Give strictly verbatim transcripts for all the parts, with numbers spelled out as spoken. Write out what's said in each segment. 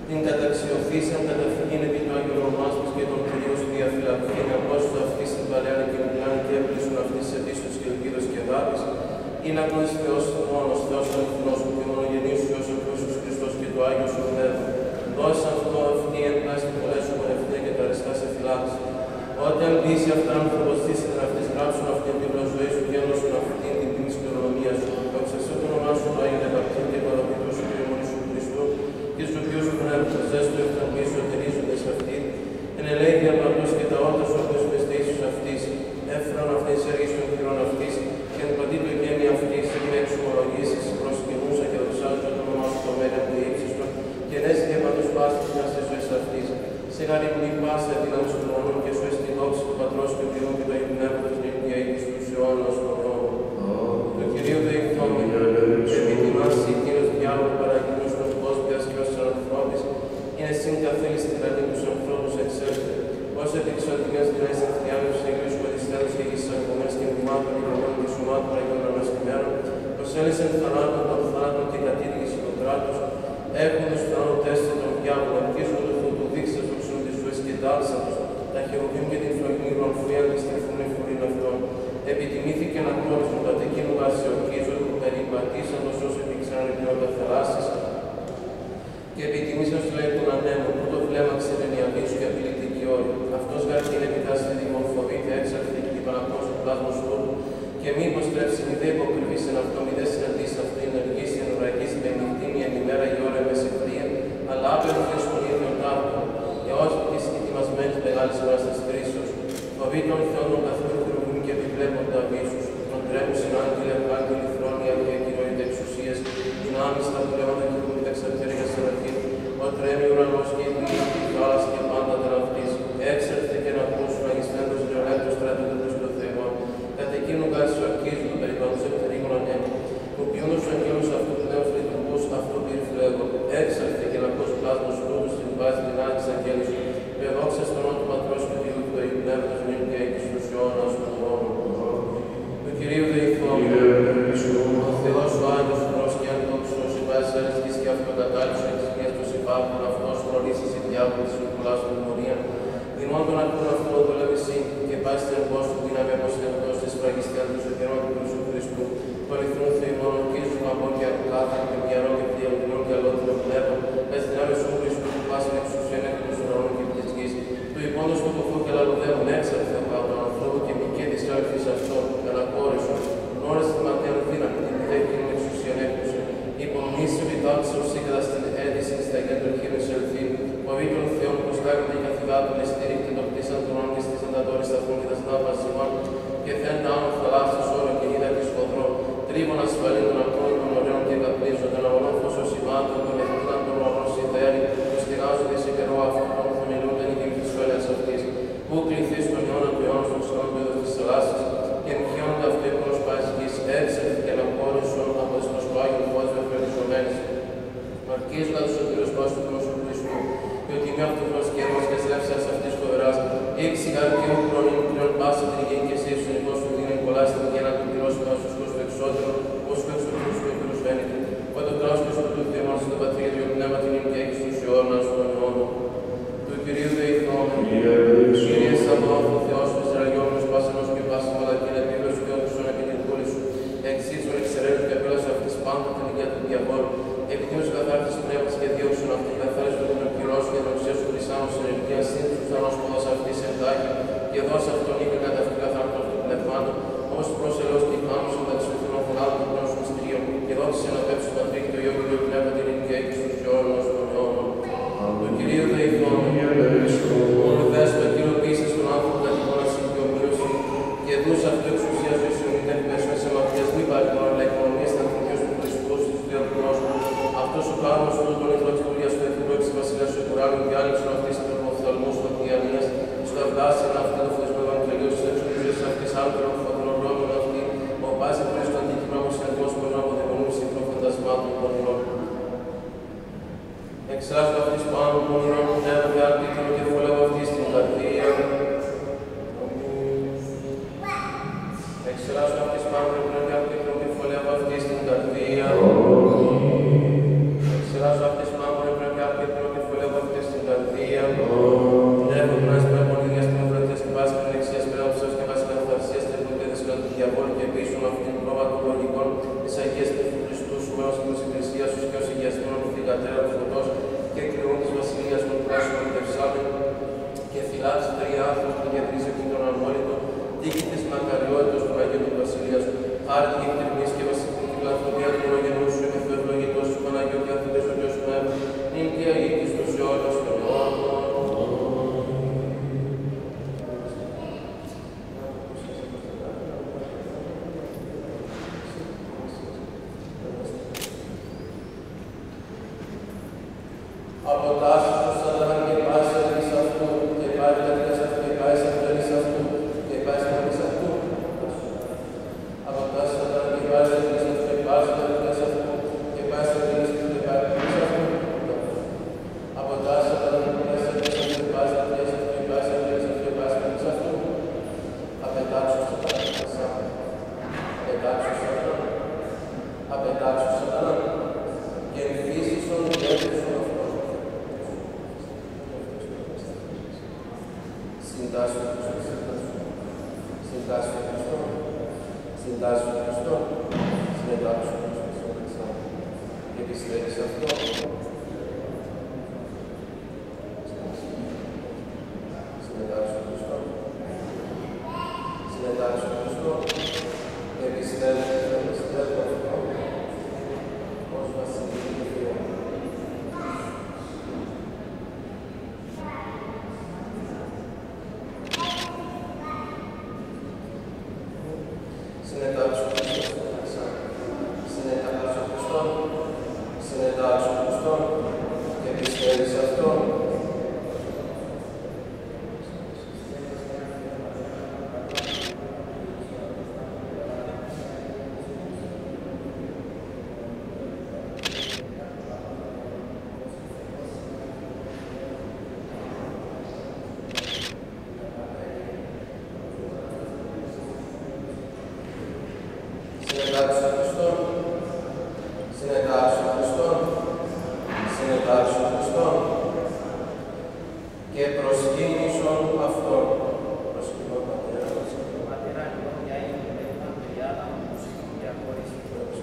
την καταξιωθήσαν καταφυγήν επί του Άγιου Ρωμάς μας και των κυρίως διαφυλαχθήν, απόστο αυτή στην παρέα και μιλάνε και έπλησουν αυτή σε πίστος και ελπίδος και αγάπης, ή να γνώσεις Θεός μόνος, Θεός αληθινός που και μονογενής σου ως ο Ιησούς Χριστός και το Άγιο σου Πνεύμα. Δώσε αυτό αυτή εν πλάστη πολλές σου πονευτέ και τα αριστά σε φυλάξει. Όταν λύσει αυτά άνθρωπος θύσετε να αυτής γράψουν αυτήν την ζωή σου και ένωσουν αυτήν την τιμή κληρονομία σου. Δοξασέ το όνομά σου το Άγιο Επακτήν και το αγαπητό σου και μονή σου Χριστού, και στους οποίους σου πνεύμα ζέστο ευθαρμοί σωτηρίζοντες αυτήν, εν ελέη διαπαντός και τα όρτα σου όπως μεστήσεις αυτής, έφεραν αυτές έργες των χειρών αυτής, και εν παντή το γέννη αυτής, και εξομολογήσεις προσκυνούσα και δοξάζοντα το όνομά σου το μέγα του ύψιστον, και νέση διαπαντός πάσης να σε ζωές αυτής. Σε γαριμνή πάσα την αμφισβητών και σου εστί δόξη του Πατρός και του Υιού και του Αγίου Πνεύματος και του Αγίου στους αιώνας των αιώνων. Το Κυρίου δεηθόμεν, επί τιμάς ή Κύριος διάλογο παραγγελούς των κόσμιας και ως ανθρώπης, είναι συν καθέλης τυραννή τους ανθρώπους εξέλθει. Ως επί της οδηγίας δυναείς ενθιάμευσης Αγίους Κοδιστέλους και Αγίης Αγωμένης και μνημάτων και μνημάτων και σωμάτων Αγίων Αναστημένων, προσέλεσεν θανάτων των θανάτων και κατήργηση του κράτους, έχοντες θανάτων τέσσερι των διάβολων, αρχίζονται του δείξες του ξούν της ζωής και τάλσατος, τα χερουβίμ και την φραγμή ρομφρία και στριφούν εφορήν αυτών. Επιτιμήθηκε να γνώρισουν τα τεκίνου βασιοκίζων που περιπατήσαντος όσο επίξεραν τα θαλάσσης και επιτιμήσαν στους λέει των ανέμων, που το βλέμμα ξερενιαβήσου και απειλητική όρη. Αυτός γάρει την επιτάση τη δημορφωβείται έξαρτη και την παραπτώσου του πλάσμος τούτου και μη υποστρέψει μη δε υποκριβείς εν αυτό, μη δε συναντήσει αυτό, η ενεργήσει, η ενωραγήσει, με νυχτή, μια ημέρα, η ώρα, με συμφρία, αλλά άπερθεν στον ίδιο τάρκο, και όσο και συγκεκοιμασμένης μεγάλης ώρας της κρίσεως. Φοβεί των Θεών των καθόλου χειρουργούν και επιβλέπονται αβίσους, των τρέχουσιν άγγελοι, αυγάγγελοι, θρόνοι, αγγέ, κυριότητα εξουσίες, δυνάμεις τα πλέοντα και έχουν τα εξαρτέρια σεραφείμ, ο τρέμει ουρανός και η γη, η θάλασσα και πάντα τεραυτής. Έξερθε και να ακούσουν αγιστέντος νεολέκτος στρατιώτες του Θεού, κατ' εκείνου γάσου αρκίζουν το περιβάλλον σε πτερίγων ανέμων, που ποιούν τους αγγέλους αυτού του νέους λειτουργούς αυτό πυρφλέγω. Έξερθε και να ακούς πλάσμος ρούδους στην βάση δυνάμεις αγγέλους, με δόξα στον όνομα του Πατρός και του Υιού και του Αγίου Πνεύματος νυν και εκεί στους αιώνας των αιώνων. Του Κυρίου δεηθόμεν, ο Θεός ο Άγιος Θεός και αντόξος, η βάση αριστικής και αυτοκατάληψης εξηγίας του συμπάπτων, αυτός γνωρίζεις η διάβολη της Νικολάς του Μωρία, δημών τον ακούν αυτό το λεβησί και πάει στην εμπός του δύναμη αποστευτός της φραγιστιάς του σωτηρών του Ιησού Χριστού, του αληθινού Θεού μονοκίζουν από και από κάθε και μυαρό και διαλυνών και αλότινο πνεύμα, με δυνάμεις του Χριστού που πάσουν εξουσία μέχρι τους ουρανών και της γης, του υπόντος του κοφού και λαλουδεύουν έξαρθε από τον ανθρώπου και μη και της άλφης αυτών, ανακόρεσον, γνώρισε τη ματέων δύναμη, την ιδέκη εξουσία έκουσε, υπομνήσει επιτάξεις οσύκατα στην αίτηση στα γέντρα χείρους ελθύν, φοβεί των Θεών που στάγονται οι καθηγάτων, εστήρικτοι το κτίσαν των όν και στήσαν τα τόρι σταθμών και τα στάπα σημών, και θεν τα άνω θαλάσσης όρο και είδα τη σφοδρό, τρίβων ασφαλήν των ακτών των ωραίων και καπνίζων, των αγωνών φως σημάτων, των εθνών των ορών σιδέρι, που στηράζονται σε καιρό αυτών των θεμελούνταν οι γύμφης φέλες αυτής, που κληθείς τον αιώνα του αιώνα στον ξενόν πέδος της θαλάσσης, και ενχιώνονται αυτό η προσπάσεις γης, έξερθη και να χώρισον από τις προσπάγιον φως βευκαιριζομένης. Αρκίζοντα τους σωτήρους πάσου του Γνώσου Χριστού, και ότι με αυτού του καιρός και σλέψας αυτής φοβεράς, ήξηγαν και ο χρόνιν πλέον πάσα την υγιή και εσύ στον ειδός του δίνει πολλά στην υγεία να του πληρώσει πάσου στους του εξώτερο, ως και εξωτερούς του επίρους φαίνεται. Ο το κράτος του του Θεού μας στην πατρία του πνεύμα την υγεία και στους αιώνας των αιώνων. Του Κυρίου δεηθόμεν, Κύριε Σαββόθ, ο Θεός του Ισραηλιόμενος πάσανος και πάσαν μαλακήν επίβρος και όντουσον επί την κούλη σου, εξίσων εξαιρέτου και απέλασε αυτής πάντα την υγεία του διαβόλου. Επιτίμους καθάρτης πνεύματος και διώξουν αυτήν καθάριστο των επικυρώσεων και των ουσίας του Χρυσάνου στην ελπία σύνθους θανός που δώσε αυτής εντάχει και δώσε αυτόν οίκο κατά αυτήν καθάρτων του πνευμάτων, όπως προσελώς και χάμους μεταξύ των θανάτων του γνώσου μυστηρίου και δόξησε να πέψει το Πατρί και το Υιό και το Πνεύμα την ηλικία και στους αιώνας των αιώνων. Του Κυρίου δεηθόμεν, μόνο δέσπα κυροποίησες τον άνθρωπο κατά την όναση και ομοίωση και δούς αυτού εξουσίας του Ισιονίτευ μέσω σε μαθιάς μη παρκών αλλά οικονομίες στα ανθρώπια του Χριστού στους δύο του γνώσου. Αυτός ο κάρμος του τον ιδρό της δουλειάς του εθνού εξ βασιλέας του Κουράνου και άνοιξαν αυτής την τροποφθαλμούς του Διανίας, στο αυγάσιν αυτή το φως του Ευαγγελίου, στους εξουσίες αυτής άντρων φωτρολόγων αυτή, ο πάση πριν στο αντίκειμο όπως εντός μπορεί να αποδαιμονούν σύγκρο φαντασμάτων των ηρών. Εξάσου αυτής πάνω των ηρών πνεύμα και άλπιτρο και φωλεύω αυτή στην καρδία. Εξάσου αυτής πάνω των ηρών και άλπιτρο και φωλεύω αυτή στην καρδία. Εξάσου αυτής πάνω των ηρών και άλπιτρο και φωλεύω κατέρα του φωτός και κρυούν της βασιλείας των πράσινων τευσάμεν και φυλάξει τα ιάθος που διατρίζει και τον αμόλυτο, τύχη της μακαριότητος του Αγίου του Βασιλείας, άρτη και κτηρμής και βασιλική πλαθοδία του μονογενού σου, και του ευλογητός του Παναγιώτη και αυτού του Αγίου Πνεύμα, νυν και αγίτης τους αιώνας των αιώνων. Αποτάσεις του Σατανά και πάση αδελής αυτού, και πάση αδελής αυτού, και πάση αδελής αυτού, και πάση αδελής αυτού. Αποτάσεις του Σατανά και πάση αδελής αυτού, και πάση αδελής αυτού, και πάση αδελής αυτού, και πάση αδελής αυτού. Αποτάσεις του Σατανά και πάση αδελής αυτού, και πάση αδελής αυτού, και πάση αδελής αυτού, και πάση αδελής αυτού. Απετάξου Σατανά, απετάξου Σατανά, απετάξου Σατανά, και εμφύσισον διεύθυνσον αυτόν. Συντάσσου Χριστό, συντάσσου Χριστό, συντάσσου Χριστό, συνετάξου Χριστό, και πιστεύεις αυτό. Συνετάξου Χριστό, συνετάξου Χριστό, και πιστεύεις αυτό. Ως βασιλική και Θεό. Συνετάξου Χριστό, συνετάξου Χριστό, συνετάξου Χριστό, και πιστεύεις αυτό. Συνετάξου Χριστό, συνετάξου Χριστό, συνετάξου Χριστό, και προσκύνησον αυτόν. Προσκυνώ Πατέρα, προσκυνώ Πατέρα, και Άγιον Πνεύμα, Τριάδα, Μουσική και Απόρριση.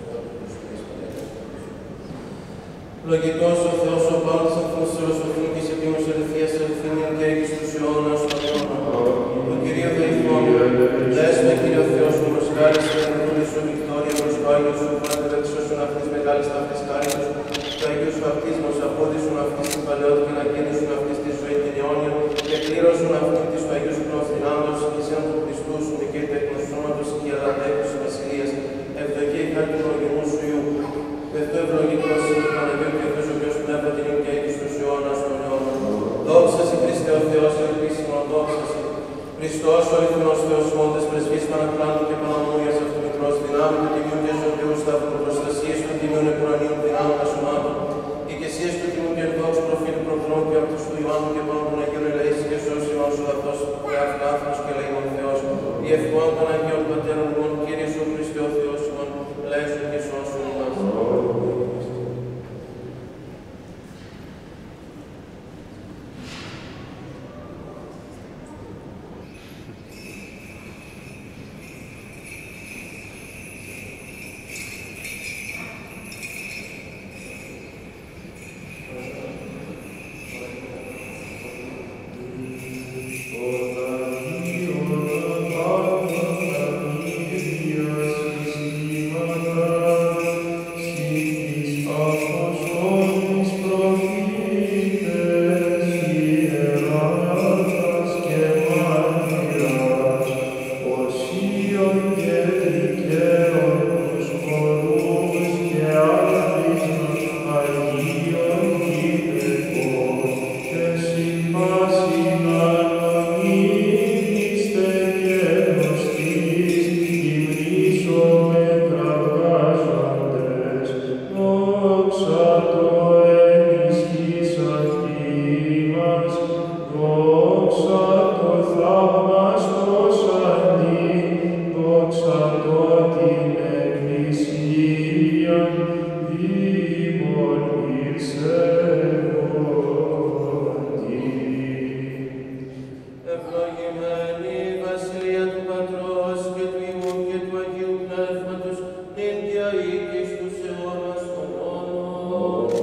Λογικός ο Θεός ο πάντης αυτός Θεός ο Θεός και επίμος ελευθείας ελευθερίνων και έγκυς τους αιώνας των αιώνων. Το Κυρίο Δεϊφών, δες με Κύριο Θεός μου προσκάλεσε την δούλη σου Βικτόρια προς το Άγιο σου πάντα δεξιώσουν αυτής μεγάλης ταυτής χάριτος, το Αγίος βαπτίσμος απόδεισουν αυτής την παλαιότητα και να κίνησουν αυτής τη ζωή την αιώνια και κλήρωσουν αυτήν της του Αγίου σου προθυνάντος και σε του Χριστού σου και τα εκ σώματος και αλλατέκους της Βασιλείας, ευδοκή η χάρη του προγενού σου Υιού. Δεύτερο ευλογητός είναι το Παναγιώτη και Θεός ο Θεός Πνεύμα την ύμνη και έγκυς τους αιώνας των αιώνων. Δόξα σοι Χριστέ ο Θεός ελπίσιμον, δόξα σοι. Χριστός ο αληθινός Θεός μόντες πρεσβείς Πανακλάντου και Παναμούριας αυτού Μητρός δυνάμει του Τιμίου και ζωντιού σταύρου προστασίες του Τιμίων Εκουρανίων δυνάμων ασωμάτων, οικεσίες του Τιμίου και ενδόξου προφήτου προκρών και αυτούς του Ιωάννου και πάνω των Αγίων ελεής και σώσει ημάς ο λαθός και αυτάφρος και λέγον Θεός, η ευχών των Αγίων Πατέρων ημών, Κύριε σου Χριστέ ο Θεός ημών, λέησον και σώσον ημάς. Ευλογημένη η Βασιλεία του Πατρός και του Υιού και του Αγίου Πνεύματος, νυν και αεί και εις τους αιώνας των αιώνων.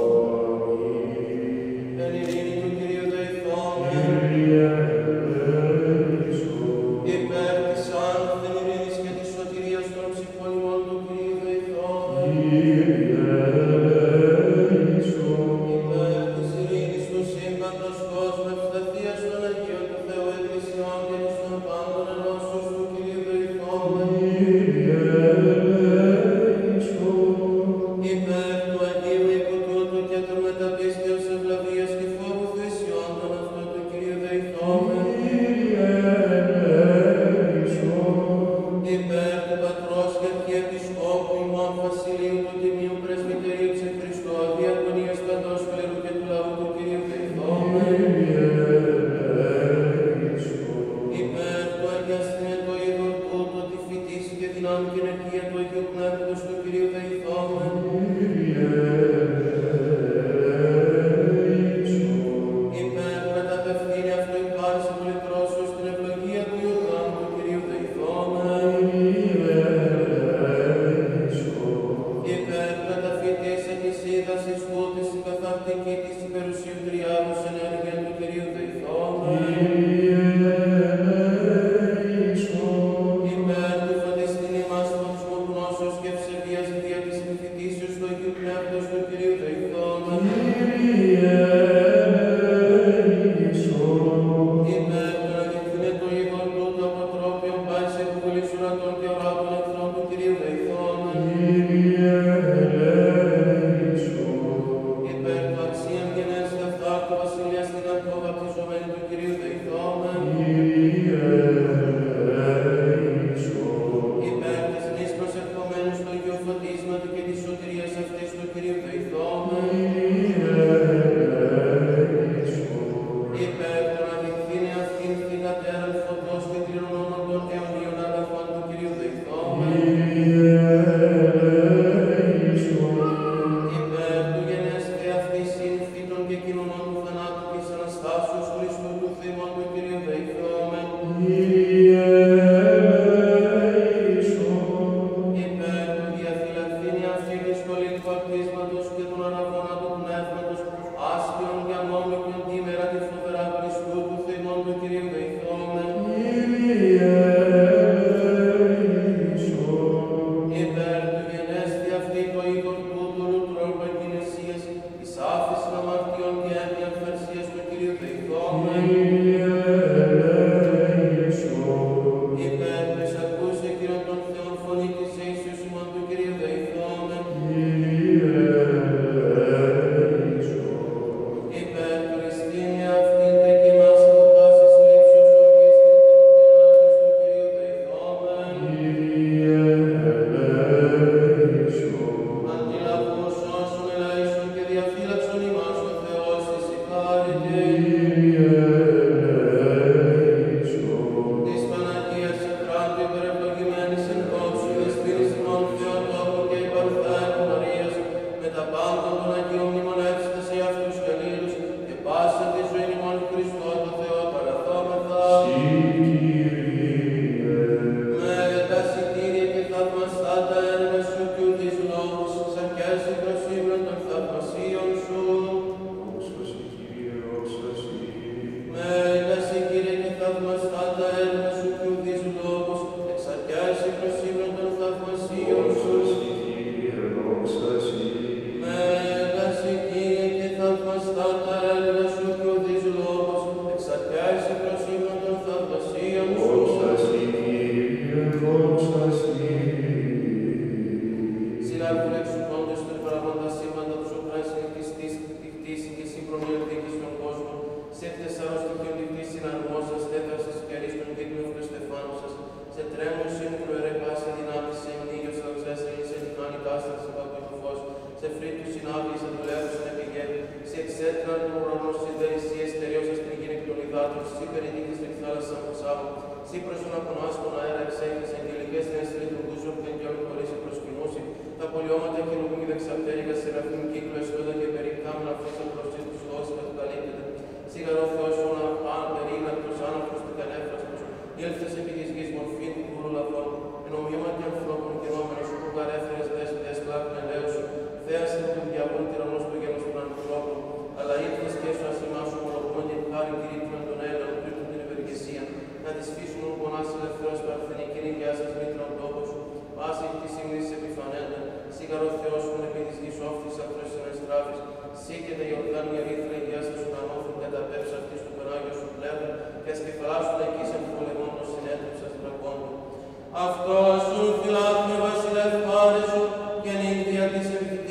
Αυτό σου φιλάθλιο βασιλεύ πάρε σου, και νύχτια της επικτήσεως του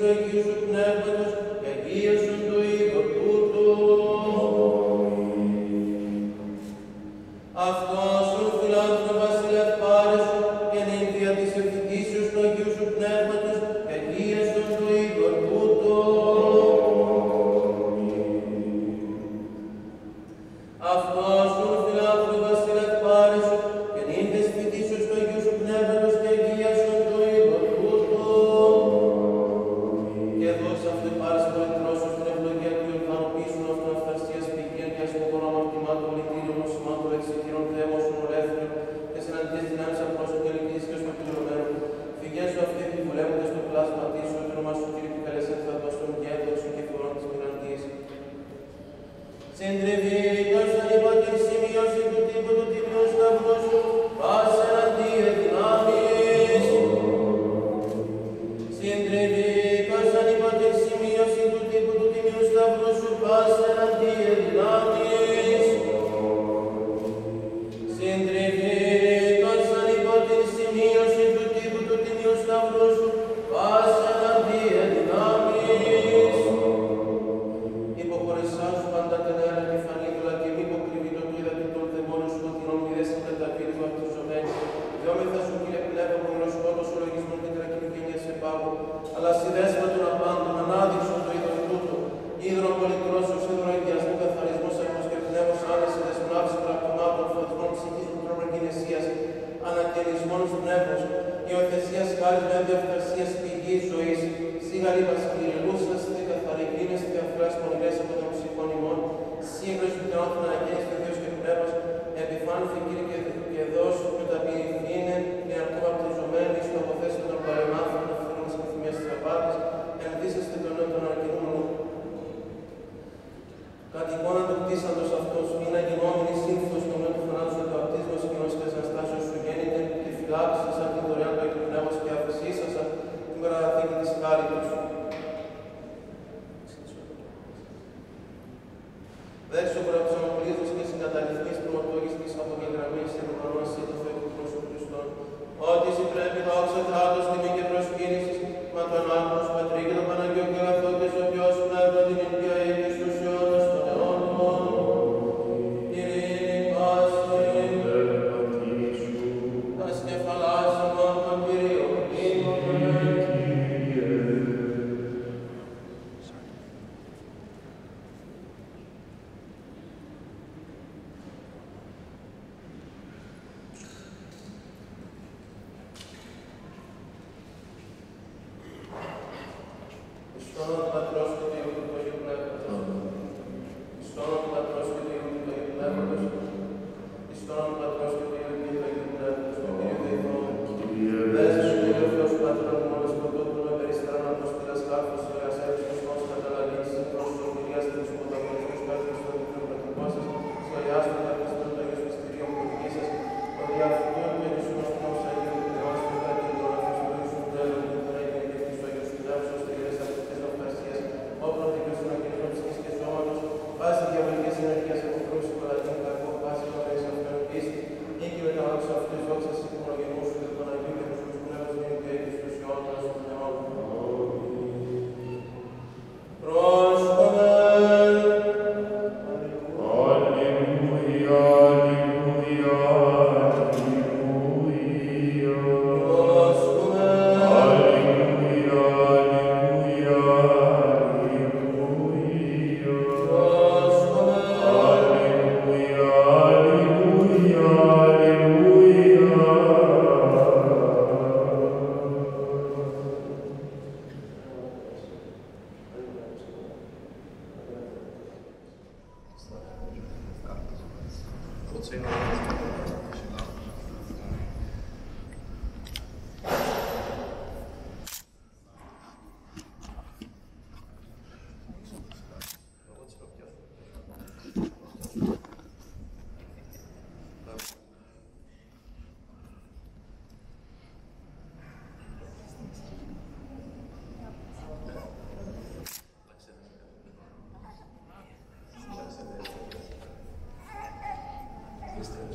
Αγίου Σου Πνεύματος και αγίασον το είδωρ τούτο. Αυτός ο φιλάνθρωπος βασιλεύ πάρεσον και νυν δια της ευθύσεως του Αγίου Σου Πνεύματος και αγίασον το είδωρ τούτο. Αυτός ο φιλάνθρωπος βασιλεύ πάρεσον και νυν δια της ευθύσεως του Αγίου Σου Πνεύματος και αγίασον το είδωρ τούτο. Και δώσε αυτό πάρεσον το εχθρός σου στην ευλογία του Ιορδάνου πίσουν αυτών αυθαρσίας πηγήν και ασπογών αμαρτημάτων λυτήριων νοσημάτων εξητήρων θέμωσων ολέθριων και συναντικές δυνάμεις απρόσωπων και ελεγγύης και οσπαπηλωμένων. Φυγές σου αυτοί επιβουλεύοντας το πλάσμα της σου, το όνομά σου Κύριε που καλέσαν θα δώσουν και έδοξον και φορών της μηναντής. Συντριβήτως αν υπό την σημείωση του τύπου του τιμιού σταυρού σου, πάσε εναντία δυνάμεις. Συντριβήτως αν υπό την σημείωση του τύπου του τιμιού σταυρού σου, πάσε εναντία δυνάμεις. Συντριβήτως αν υπό την σημείωση του τύπου του τιμιού σταυρού σου, πάσε εναντία δυνάμεις. Υποχωρεσάν σου πάντα τελέρα και φανίδουλα και μη υποκριβήτω του είδα των δαιμόνων σου ότι νόμοι δέσαν τα ταπήρι του αυτοζωμένου. Διόμεθα σου Κύριε Πνεύμα που ηρωσκότος ο λογισμόν και τρακινικένια σε πάγο. Αλλά στη δέσμα των απάντων ανάδειξον το είδωρ τούτο. Ίδρων πολυτρόσος, ίδρων εγγυασμού, καθαρισμός, αγμός και πνεύμος, άνεση, δεσμνάυσης, πρακτομάτων, φωτισμών ψυχής, μητρών εγκυνεσίας, ανακαινισμών πνεύμος, υιοθεσίας χάρης με διαφθαρσίας πηγής ζωής, σίγαρη βασιλελούσας, τε καθαρικίνες, τε αφράς πονηρές από των ψυχών ημών, σύγκρος που θεόθεν ανακαίνεις και Θεός και πνεύμος, επιφάνθη Κύριε και, και δώσου με τα πυρηφήνε, και ακόμα πτωζωμένοι στο αποθέσιο των παρεμάθων, αυτών της επιθυμίας της απάτης, ενδύσαστε τον νέο των αρκινούμενων. Κατ' εικόνα του κτίσαντος αυτός, είναι γινόμενη σύμφωνος στο νέο του θανάτου του βαπτίσματος και ενός της Αναστάσεως σου γέννητε και φυλάξεις σαν την δωρεάν του Αγίου Πνεύματος και αφησίσασα την παραδαθήκη της χάριτος. Δέξω προαψαμοπλίζος και συγκαταληφθείς προμοτόγης απογεγραμμής σε προνόμαση του Θεού του Χριστού Χριστών, ότι συ πρέπει δόξα κράτος, τιμή και προσκύνησης, μα τον Άγγλος Πατρί και τον Παναγιώ και αγαθό και σωτιός πνεύμα την Ινδία ή στους αιώνας των αιώνων. Ειρήνη πάση, τας κεφαλάς ημών των Κυρίων ήμωμε. Στο όνομα του Πατρός και του Υιού και του Αγίου Πνεύματος. Στο όνομα του Πατρός και του Υιού και του Αγίου Πνεύματος. Στο όνομα του Πατρός και του Υιού και του Αγίου Πνεύματος. Το Κύριο Δεϊθόν. Δέσε σου Κύριε ο Θεός Πατέρα μου μόνος πρωτότου με περιστράν αποστήλας χάρφος και ασέρους και σκόνους καταλαβείς προς τον Κυρίας και τους πρωταγωνισμούς πέρθες στο δίκτυο πρατικός σας, σχολιάστον τα Χριστόν το Αγίος Μυστηρίων πολιτικής σας, ο διαφορετών και τους γνωστούς Αγίων και Θεός και τα και τον αφιστολής σου τέλος και τον Αγίων και της Αγίος Συντάψης, ώστε οι ρές αυτές αυταρσίας, όπλων δικαιώσεων αγγελικών ψυχής και σώματος, βάσει διαβολικές ενέργειας από κρούση παλατήν κακό, βάσει νωρίς αυτών πίστη, ή και μεταλάβουσα αυτούς δόξα σε μονογενούς σου και τον Αγίου και τους πνεύμους νέου και εις τους αιώνας των αιώνων. Πρόσχομεν. Αλληλούια, αλληλούια, αλληλούια. Πρόσχομεν. Αλληλούια, αλληλούια, αλληλούια. Πρόσχομεν. Αλληλούια, αλληλούια, αλληλούια. Este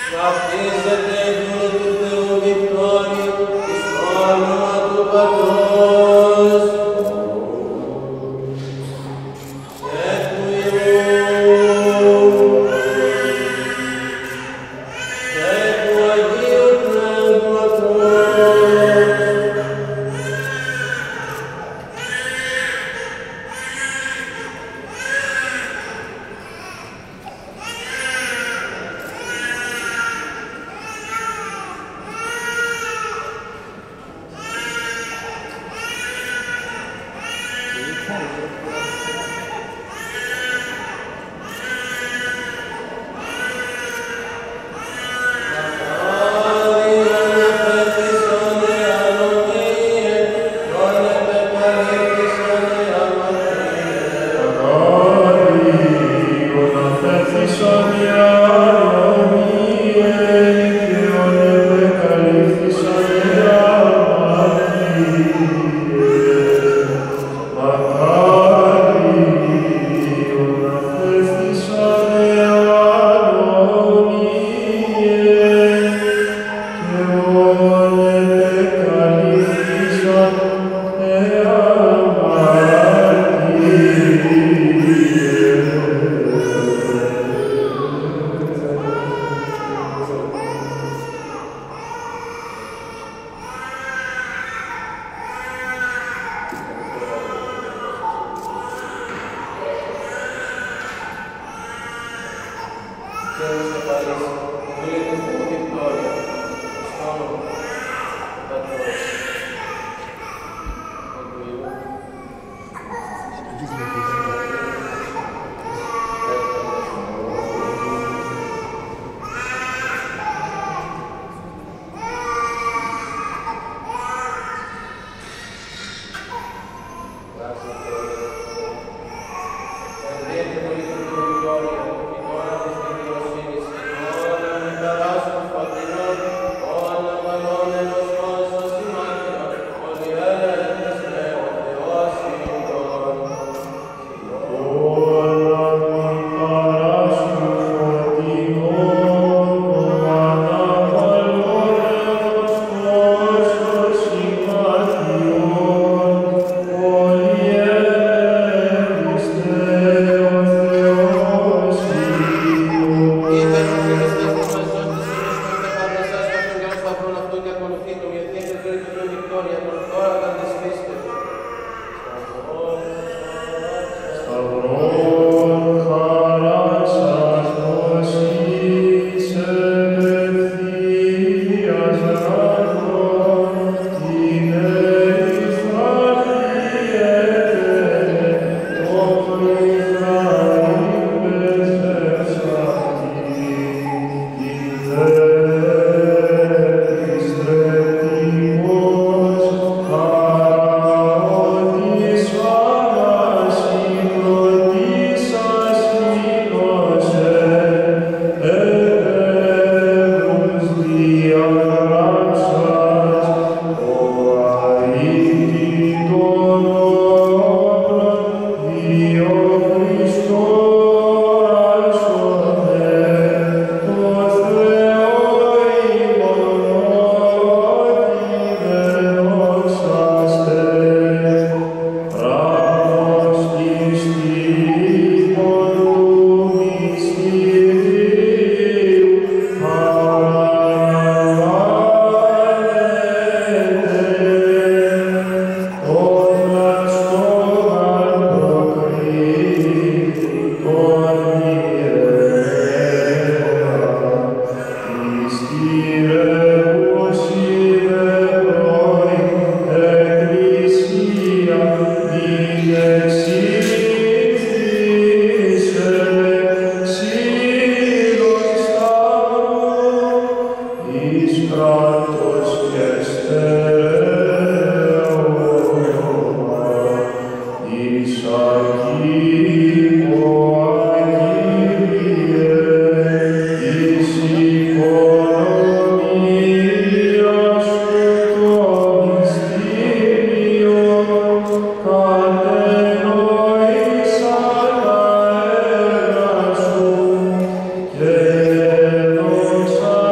Deus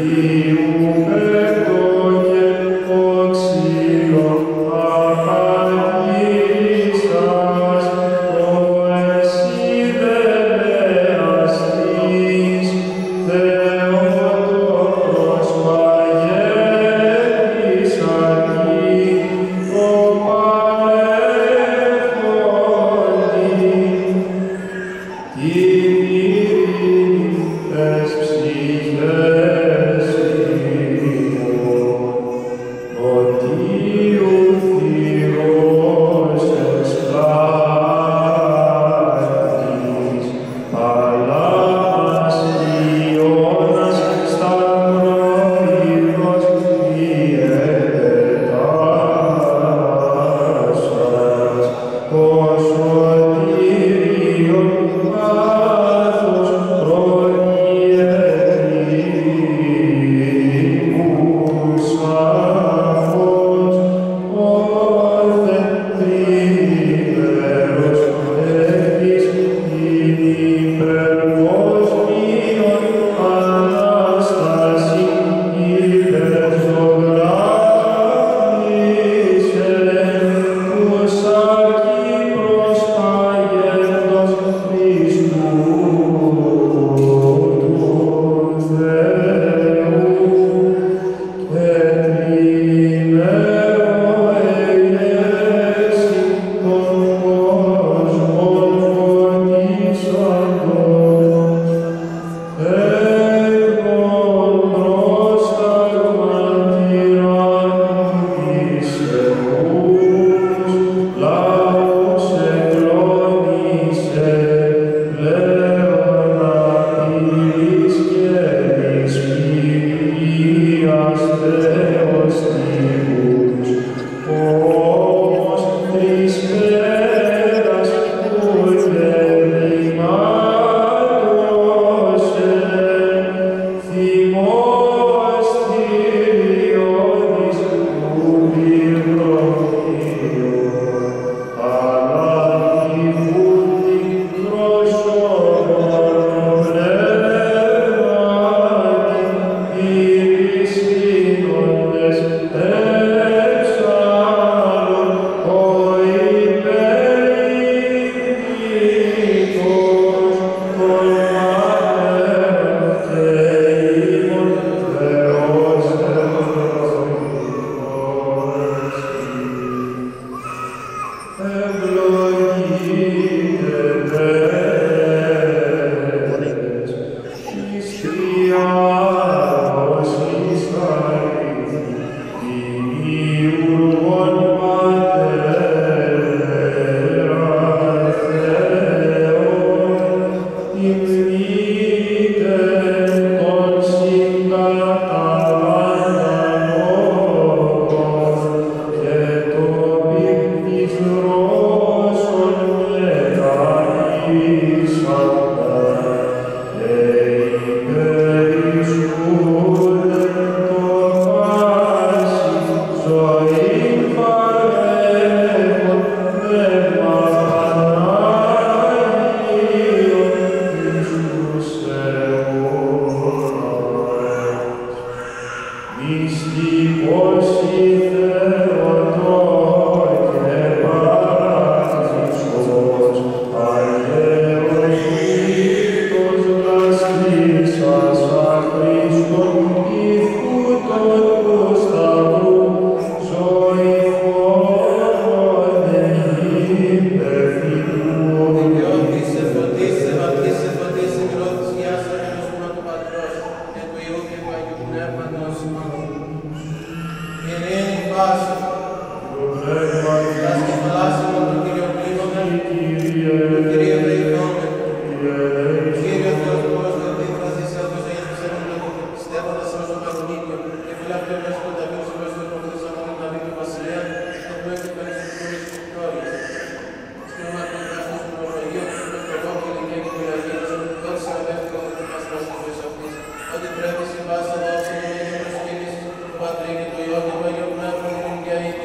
Ότι πρέπει συμβάσει να δώσει την προσφύγηση του Πατρί και του Υιό και του Αγίου Πνεύματος και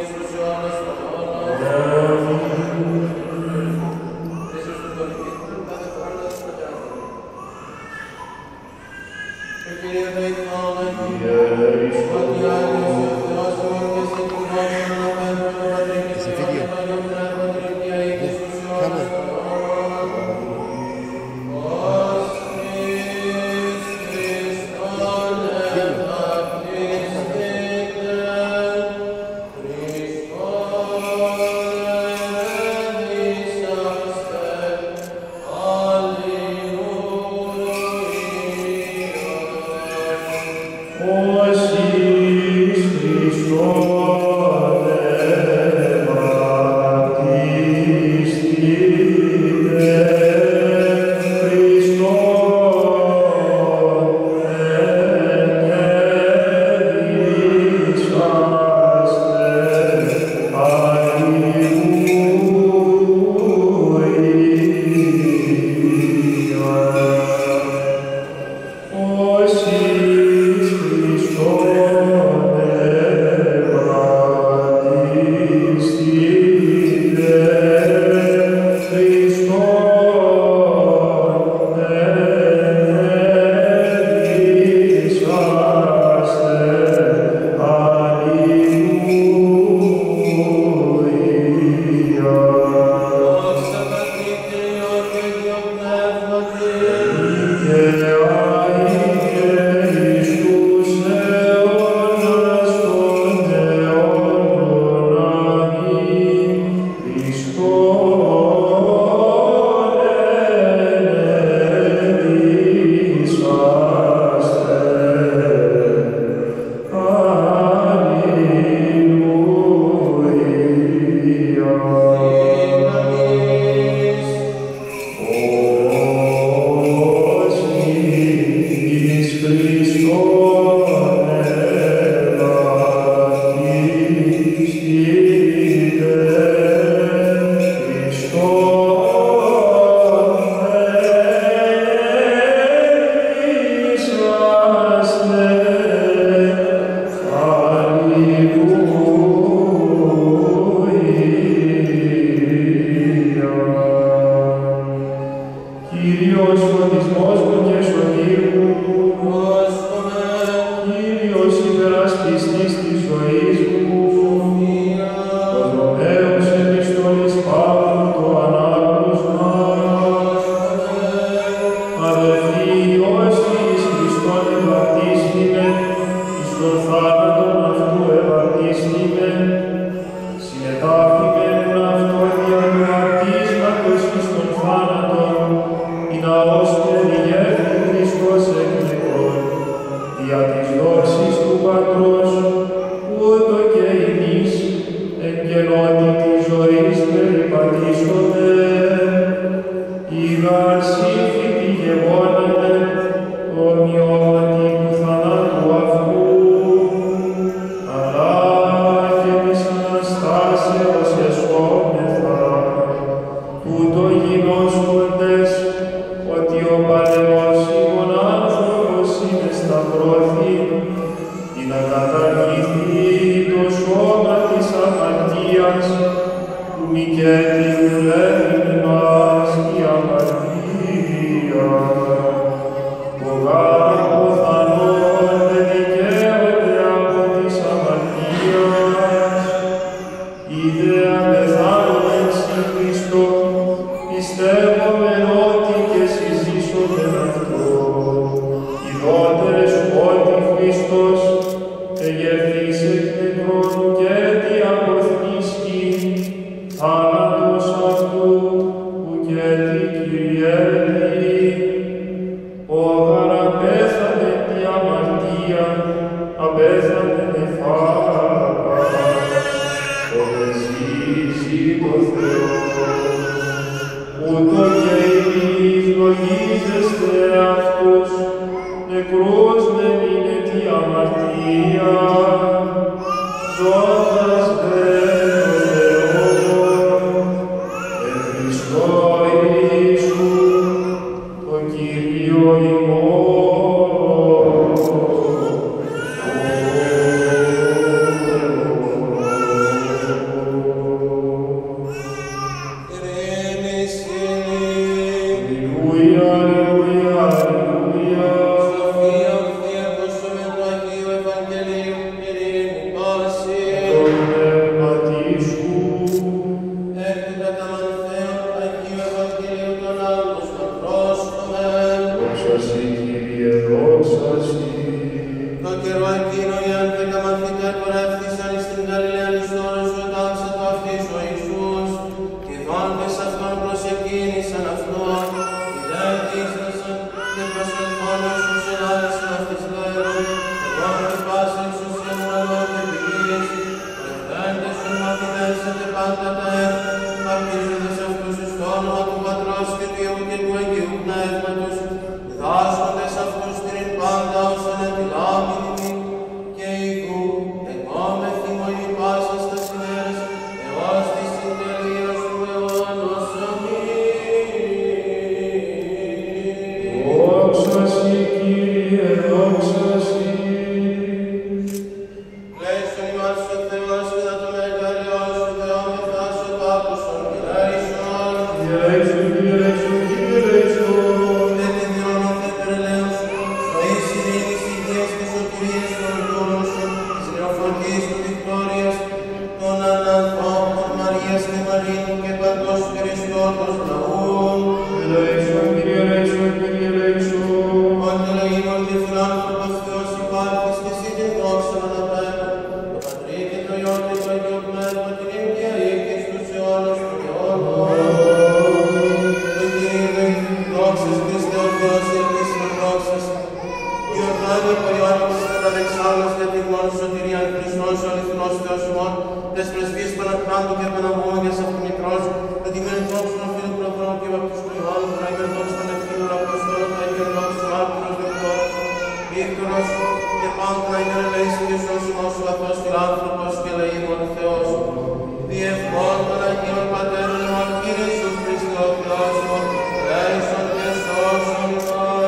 καιρό εκείνο οι έντεκα μαθητές πορεύθησαν εις την Γαλιλαίαν εις όρος ο τάξα του αυτής ο Ιησούς, και δόντες αυτόν προσεκίνησαν αυτό, οι δε δίστασαν και προσελθόν ο Ιησούς ενάρεσαν αυτής λέγον, εγώ με πάσα εξουσία μου αλλό και επιγύριση, πρευθέντες τους μαθητές και πάντα τα έθνα, βαπτίζοντας αυτούς εις το όνομα του Πατρός και του Υιού και του Αγίου Πνεύματος, διδάσκοντες αυτούς την πάντα όσον ετυλάμινοι, και ηγού, εγώ με θυμωή πάσα στα ημέρας, έως της συντελείας του αιώνος. Αμήν. Δόξα Συ, Κύριε, δόξα Συ. Λέησον ημάς ο Θεός και δα το μεγαλειό σου Θεόμεθα σου το άκουσον και λέησον. Κύριε λέησον, Κύριε λέησον, Κύριε λέησον. Δε την διόνων και περαιλαίων σου, ζωής, ειρήνης, υγείας και σωτηρίας των δούλων σου, της νεοφωτής του Βικτόριας, των ανανθρώπων Μαρίας και Μαρίνου και παντός Χριστότος λαού. Κύριε λέησον, Κύριε λέησον, Κύριε λέησον. Ότι λογήμων και φιλάνθρωπος Θεός υπάρχεις και εσύ την δόξα να τα πρέπει, το Πατρί και το Υιό και το Αγίο Πνεύμα την ίδια οίκη στους αιώνας των αιώνων. Το Κύριε δόξας Χριστέ ο Θεός ελπίσιμο δόξας, Ιορδάνη Κοριώνικος καταδεξάλλος για την μόνη σωτηρίαν Χριστός ο αληθινός Θεός ημών, τες πρεσβείες Παναχράντου και Παναμόμου και Σαυτομητρός, πετυμένου δόξου των φίλου προδρόμου και βαπτιστού Ιωάννου, τον Άγιον δόξου των ευθύνων Αποστόλων, τον Άγιον δόξου του Άρτηρος Δεκτόρων, Βίκτορος και πάνω τον Άγιον ελέησιν και σώσιμος ο αθώος φιλάνθρωπος και ελεήμων Θεός. Διευχών των Αγίων Πατέρων ημών, Κύριε Ιησούς Χριστέ ο Θεός ημών, ελέησον και σώσον ημάς.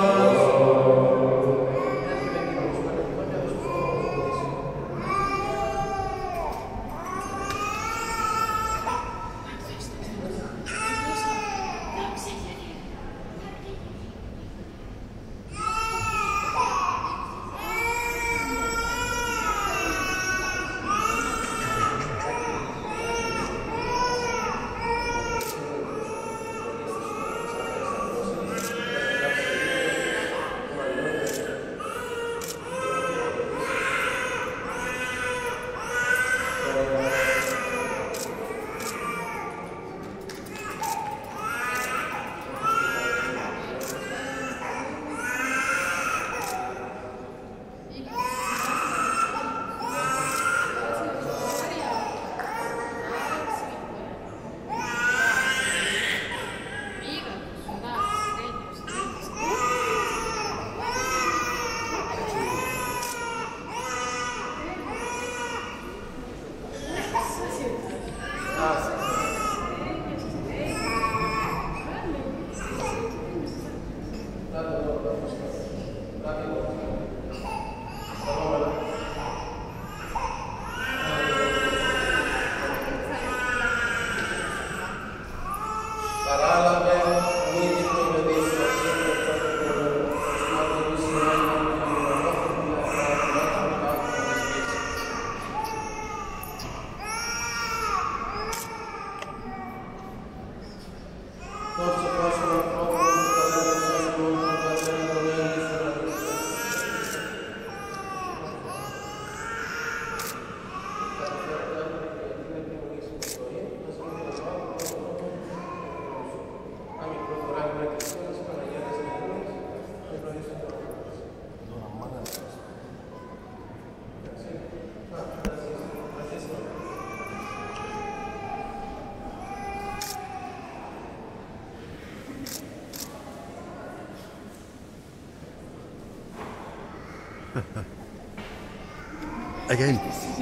Again.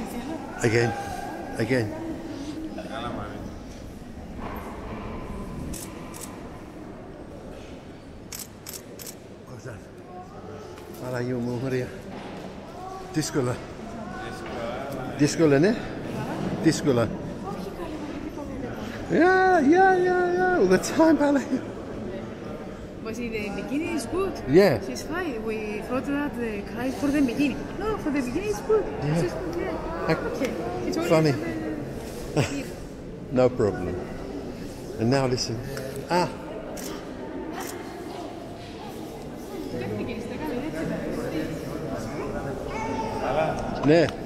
Again. Again. What's that? Παραγίου μου, ωραία. Δύσκολα. Δύσκολα, ναι. Δύσκολα. Yeah, yeah, yeah, yeah. All the time, Paragίου. Was it the bikini is good? Yeah. She's fine. We thought that the cry for the bikini. No, for the bikini is good. Yeah. She's good, yeah. Uh, Okay. It's only funny. for the- No problem. And now listen. Ah. Καλά. Ναι.